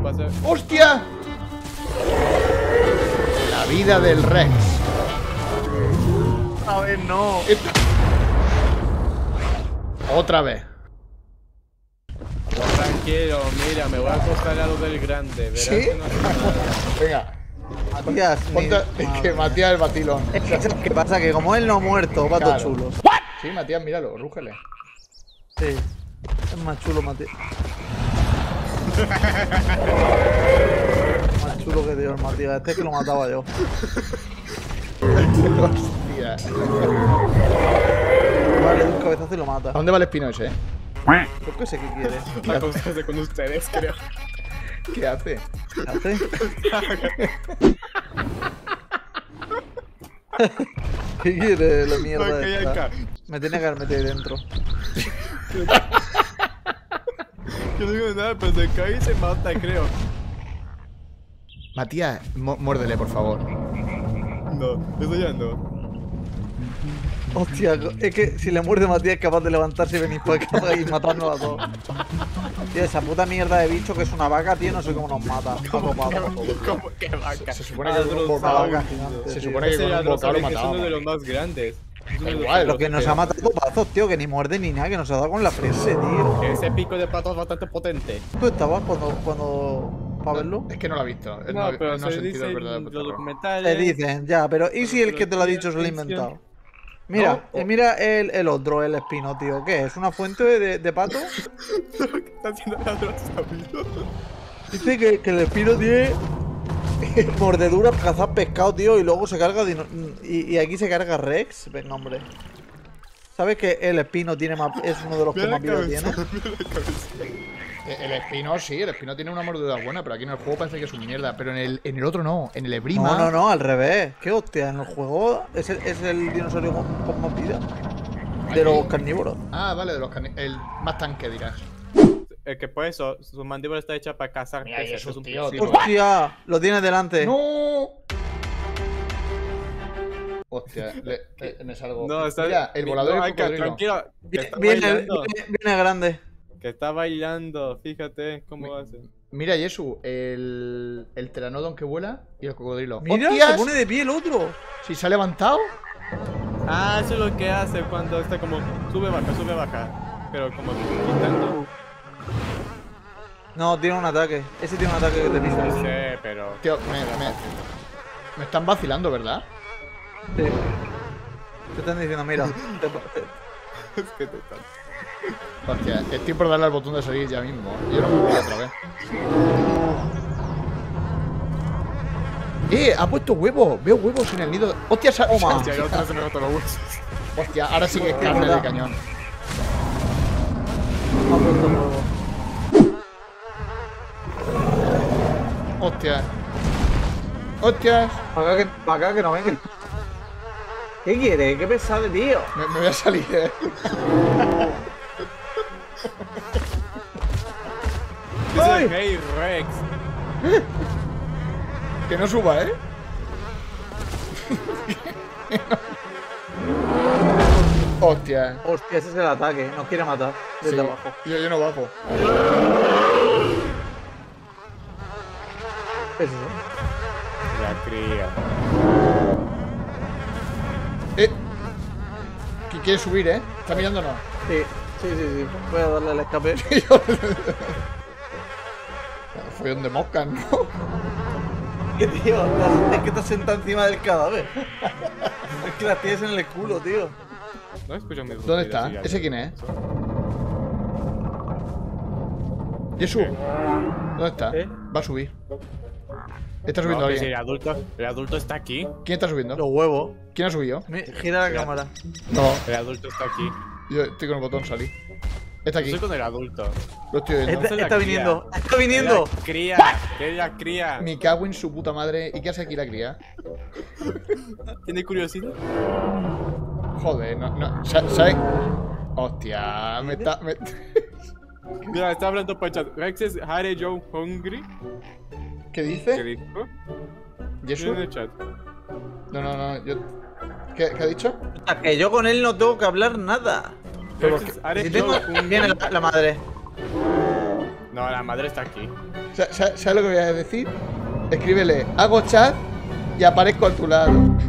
pasa? ¡Hostia! La vida del Rex. A ver, no. Otra vez. Tranquilo, mira, me voy a acostar a lo del grande. Verás ¿Sí? que no hace nada. Venga. Matías, Es que Matías el batilón. ¿Qué pasa? Que como él no ha muerto, va todo Claro. chulo. Sí, Matías, míralo, rúgele. Sí. Es más chulo, Matías. Más chulo que Dios, Matías. Este es que lo mataba yo. Hostia. Vale, de un cabezazo y lo mata. ¿A dónde va el espino ese? Yo qué sé qué quiere. A acostarse con ustedes, creo. ¿Qué hace? ¿Qué hace? ¿Qué quiere la mierda Ok, esta? acá. Me tiene que haber metido ahí dentro. Yo no digo nada, pero se cae y se mata, creo. Matías, muérdele, por favor. No, eso ya no. Hostia, es que si le muerde Matías es capaz de levantarse y venir por acá y matarnos a todos. Tío, esa puta mierda de bicho que es una vaca, tío, no sé cómo nos mata. ¿Cómo que vaca? Se supone que con un bocado. Se supone que con un bocado lo Es uno de matábamos. los más grandes. Es uno de los igual, Lo que nos ha matado topazos, tío, que ni muerde ni nada, que nos ha dado con la frente, tío. Ese pico de pato es bastante potente. ¿Tú estabas cuando para verlo? Es que no lo ha visto. Él No, pero no ha se sentido dice el en verdadero los terror. Te documentales. dicen, ya, pero ¿y si el que te lo ha dicho se lo ha inventado? Mira, No. mira el otro, el espino, tío. ¿Qué es? ¿Una fuente de pato? ¿Qué está haciendo la de los sabios? Dice que el espino tiene mordedura para cazar pescado, tío, y luego se carga y aquí se carga Rex. Venga, hombre. ¿Sabes que el espino tiene más, es uno de los que Mira la más vida cabeza, tiene? mira la cabeza. El espino sí, el espino tiene una mordedura buena, pero aquí en el juego parece que es una mierda. Pero en el otro no, en el Ebrima. No, al revés. ¿Qué hostia? En el juego es el dinosaurio con más vida. De los carnívoros. Ah, vale, de los el más tanque dirás. Que por eso, su mandíbula está hecha para cazar Mira, peces. eso, Es un tío, principio. ¡Hostia! Lo tienes delante. ¡No! Hostia, me salgo. No, está. Mira, el volador no, y el Aika, cocodrilo. tranquilo. Que está Viene bailando. grande. Que está bailando. Fíjate cómo hace. Mira, Yesu, el pteranodon que vuela y el cocodrilo. Mira, ¡Hostias! se pone de pie el otro. Si se ha levantado. Ah, eso es lo que hace cuando está como sube, baja. Pero como quitando. No, tiene un ataque. Ese tiene un ataque que te No pisa. sé, pero. Tío, me están vacilando, ¿verdad? Sí. Te están diciendo, mira. Es que te está. Hostia, estoy por darle al botón de salir ya mismo. Yo no me voy otra vez. Ha puesto huevos. Veo huevos en el nido. Hostia, Toma. Hostia, yo otra vez se me roto los huesos. Hostia, ahora sí que es carne de cañón. Ha puesto huevo. Hostia. Hostias. Para acá que no venga. ¿Qué quiere? ¿Qué pesado, tío? Me voy a salir, Dice, hey Rex. Que no suba, Hostia. Hostia, ese es el ataque. Nos quiere matar desde Sí. abajo. Yo no bajo. ¿Qué es eso? La cría. Que quiere subir, Está mirándonos. Sí. Voy a darle el escape. Fue donde moscas, ¿no? ¿Qué, tío? Es que estás sentado encima del cadáver. Es que las tienes en el culo, tío. No escucho mi ¿Dónde está? ¿Ese quién es? Jesús. ¿Dónde está? Va a subir. Está subiendo No, alguien. el adulto está aquí. ¿Quién está subiendo? Los huevos. ¿Quién ha subido? Gira la cámara. No. El adulto está aquí. Yo estoy con el botón salir. Está Yo aquí. soy con el adulto. Lo estoy viendo. Esta es la Está cría. viniendo. Está viniendo. La cría. Que es la cría. Me cago en su puta madre. ¿Y qué hace aquí la cría? ¿Tiene curiosidad? Joder, no. ¿Sabes? Hostia, me está. Mira, está hablando por el chat. Rex es Harry Joe Hungry. ¿Qué ¿Qué dice? dijo? ¿Jesús? En el chat. No. Yo... ¿Qué ha dicho? O sea, que yo con él no tengo que hablar nada. Rex es Harry Si tengo... Joe Hungry. Viene la madre. No, la madre está aquí. ¿Sabes lo que voy a decir? Escríbele, hago chat y aparezco a tu lado.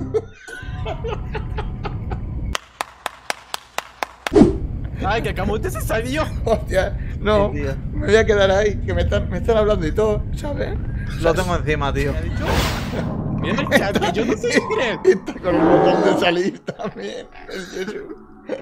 Ay, que Camote se salió. Hostia, no, Sí, tío. me voy a quedar ahí, que me están hablando y todo, ¿sabes? Lo tengo encima, tío. ¿Qué ha dicho? Mira el chat, que yo no sé quién es. Está con un botón de salir también. En serio.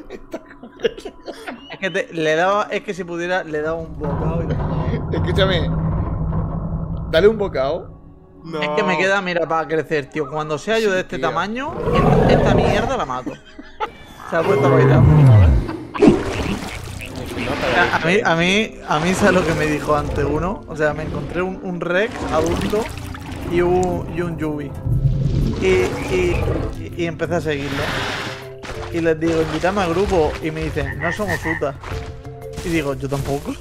Es que le daba, es que si pudiera, le daba un bocado y... Escúchame. Dale un bocado. No. Es que me queda, mira, para crecer, tío. Cuando sea yo Sí, de este tío. tamaño, esta mierda la mato. Se ha puesto a bailar. A mí, ¿sabes lo que me dijo antes uno? O sea, me encontré un Rex adulto y un Yubi. Y empecé a seguirlo. Y les digo, invítame al grupo. Y me dicen, no somos utas. Y digo, yo tampoco.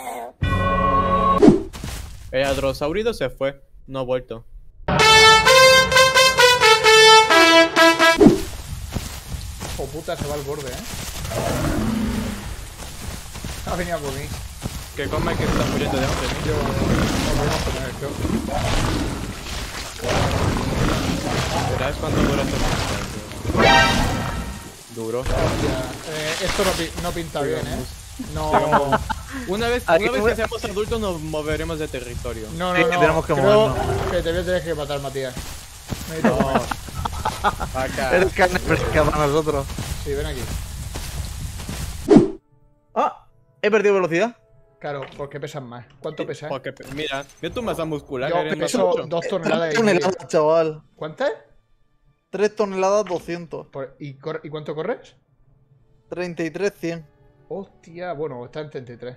El Hadrosaurido se fue. No ha vuelto. Oh puta, se va al borde, Ha venido por mí. Que come que está muriendo de hambre, ¿no? Yo no voy a poner esto. ¿Verás cuánto dura este momento? Duro. Hostia, esto no pinta bien, No. Una vez que seamos adultos nos moveremos de territorio. No, Sí, tenemos que creo movernos. que te voy a tener que matar, Matías. Necesito comer. Acá. Eres carne fresca para nosotros. Sí, ven aquí. ¡Ah! He perdido velocidad. Claro, porque pesan más. ¿Cuánto pesas? Porque, mira tu masa muscular. Yo eres más peso ancho. 2 toneladas 3 y media. toneladas, chaval. ¿Cuántas? 3 toneladas 200. ¿Y cuánto corres? 33, 100. Hostia, bueno, está en 33.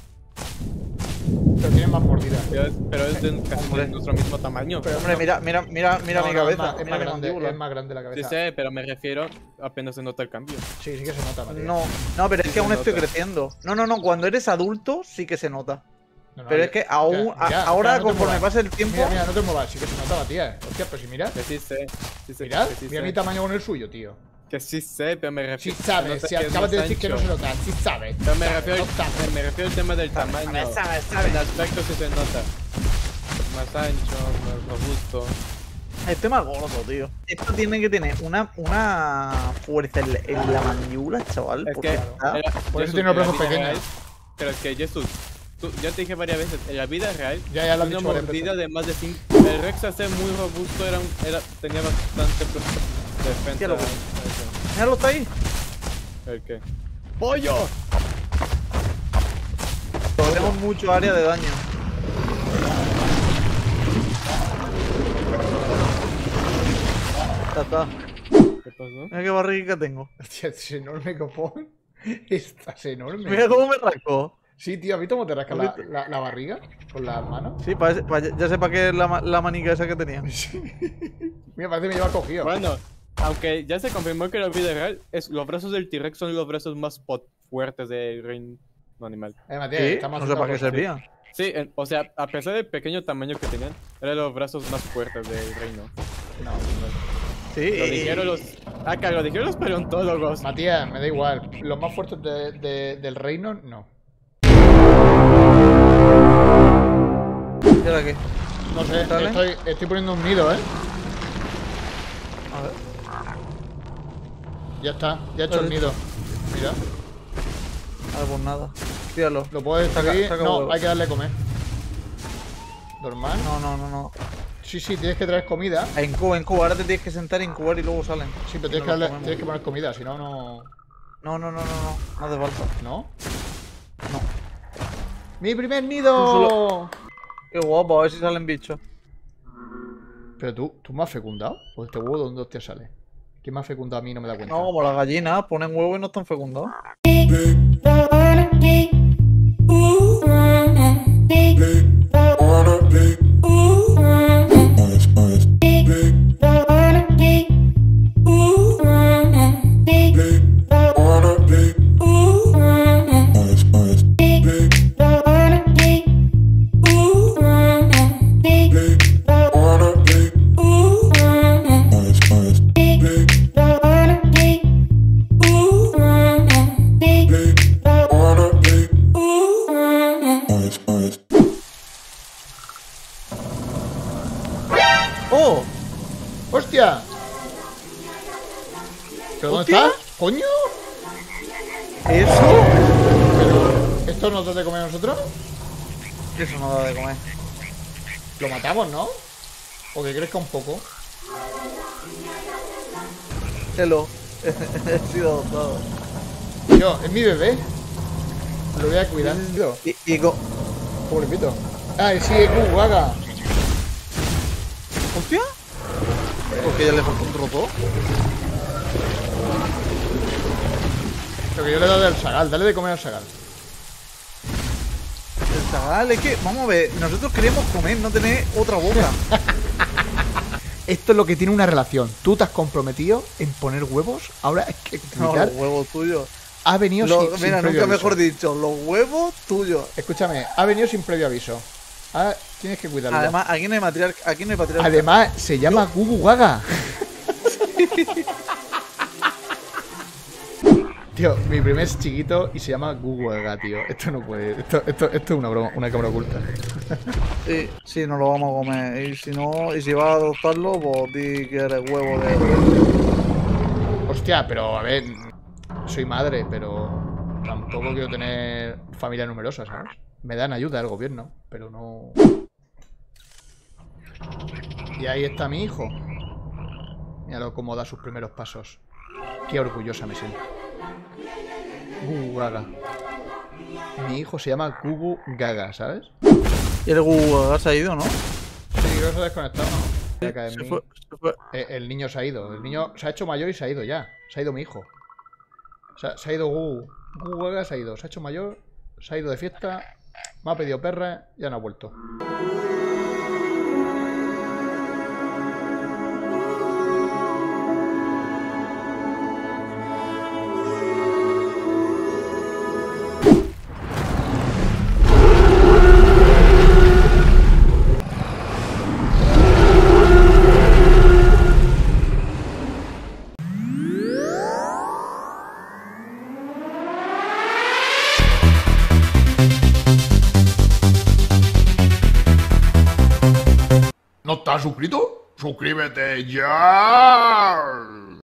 Pero tienes más mordida. Pero es casi de nuestro mismo tamaño. Pero Hombre, mira mi cabeza. Es Mira más mi grande, mandíbula. es más grande la Sí cabeza. sé, pero me refiero apenas se nota el cambio. Sí, sí que se nota, Matías. No, pero es Sí que aún se estoy nota. creciendo. No, cuando eres adulto sí que se nota. No, Pero ya- es que aún, ya, ahora no te conforme muevas. pasa el tiempo... Mira, no te muevas, sí que se nota, Matías. Hostia, pues si mira. Que sí sé. Sí sé Mirad, que sí mira sé. mi tamaño con el suyo, tío. Que sí sé, pero me Sí refiero. sabes, si acabas de decir que no se nota, sí sabes. Pero me refiero, No sabes. me refiero al tema del tamaño. El aspecto sí se nota. Más ancho, más robusto. Estoy más gordo, tío. Esto tiene que tener una fuerza en la mandíbula, chaval. Es porque que. está- Por eso Jesús, tiene los en la brazos vida pequeños. real- Pero es que Jesús, yo te dije varias veces, en la vida real, Ya lo has una dicho varias mordida veces. de más de 5. El Rex a ser muy robusto tenía bastante defensa. Hostia, loco. Eso. Míralo, está ahí. ¿El qué? ¡Pollo! Tenemos mucho área de daño. Ya está. ¿Qué pasó? Mira qué barriga tengo. Hostia, es enorme, copón. Estás enorme. Mira cómo me rascó. Sí, tío, ¿has visto cómo te rascas la barriga con las manos? Sí, ya sé para qué es la manica esa que tenía. Mira, parece que me lleva cogido. Bueno, aunque ya se confirmó que en la vida real los brazos del T-Rex son los brazos más fuertes del reino animal. Matías, Sí, estamos no sé para qué haciendo servían. Sí, o sea, a pesar del pequeño tamaño que tenían, eran los brazos más fuertes del reino. No, Sí, Lo dijeron los. Acá, lo dijeron los paleontólogos. Matías, me da igual. Los más fuertes del reino, no. ¿Y ahora qué? No sé, ¿Sale? estoy poniendo un nido, ¿eh? A ver. Ya está, ya he hecho el nido. Mira, Ah, pues nada. Tíralo. lo puedo destruir. saca No, huevo. hay que darle a comer. Normal. No. Sí, tienes que traer comida. A incuba. Ahora te tienes que sentar a incubar y luego salen. Sí, pero Y nos los comemos. tienes que poner comida, si no, no. No hace falta. ¿No? No. ¡Mi primer nido! Qué guapo, a ver si salen bichos. Pero tú me has fecundado. ¿O este huevo de dónde te sale? ¿Quién me ha fecundado a mí? No me da cuenta. No, como las gallinas, ponen huevo y no están fecundados. Big ¡Hostia! ¿Pero dónde ¿Hostia? estás? ¡Coño! ¿Eso? ¿Pero esto nos da de comer a nosotros? Eso no da de comer. Lo matamos, ¿no? O que crezca un poco. Hello. He sido adoptado. Tío, es mi bebé. Lo voy a cuidar. Tío, ¿cómo le invito? Ah, sí, es Gaga. ¿Hostia? Porque ya le falta un roto. Lo que yo le he dado del sagal. Dale de comer al sagal. El chaval, es que, vamos a ver, nosotros queremos comer, no tener otra boca. Esto es lo que tiene una relación. Tú te has comprometido en poner huevos. Ahora es que No, los huevos tuyos. ha venido sin Mira, previo nunca aviso. mejor dicho, los huevos tuyos. Escúchame, ha venido sin previo aviso. Ahora tienes que cuidarlo. Además, aquí no hay material, aquí no hay patriarca. Además, se llama Gugu Gaga. Tío, mi primer es chiquito y se llama Gugu Gaga, tío. Esto no puede. Esto es una broma, una cámara oculta. Sí, no lo vamos a comer. Y si no, y si vas a adoptarlo, pues di que eres huevo de. Hostia, pero a ver. Soy madre, pero tampoco quiero tener familia numerosa, ¿sabes? Me dan ayuda del gobierno, pero no. Y ahí está mi hijo. Míralo cómo da sus primeros pasos. Qué orgullosa me siento. Gugu Gaga. Mi hijo se llama Gugu Gaga, ¿sabes? Y el Google se ha ido, ¿no? Sí, creo que se ha desconectado, ¿no? Ya cae en Se mí. fue. El niño se ha ido. El niño se ha hecho mayor y se ha ido ya. Se ha ido mi hijo. Se ha ido Gugu. Gugu Gaga se ha ido. Se ha hecho mayor. Se ha ido de fiesta. Me ha pedido perra. Ya no ha vuelto. ¿No estás suscrito? ¡Suscríbete ya!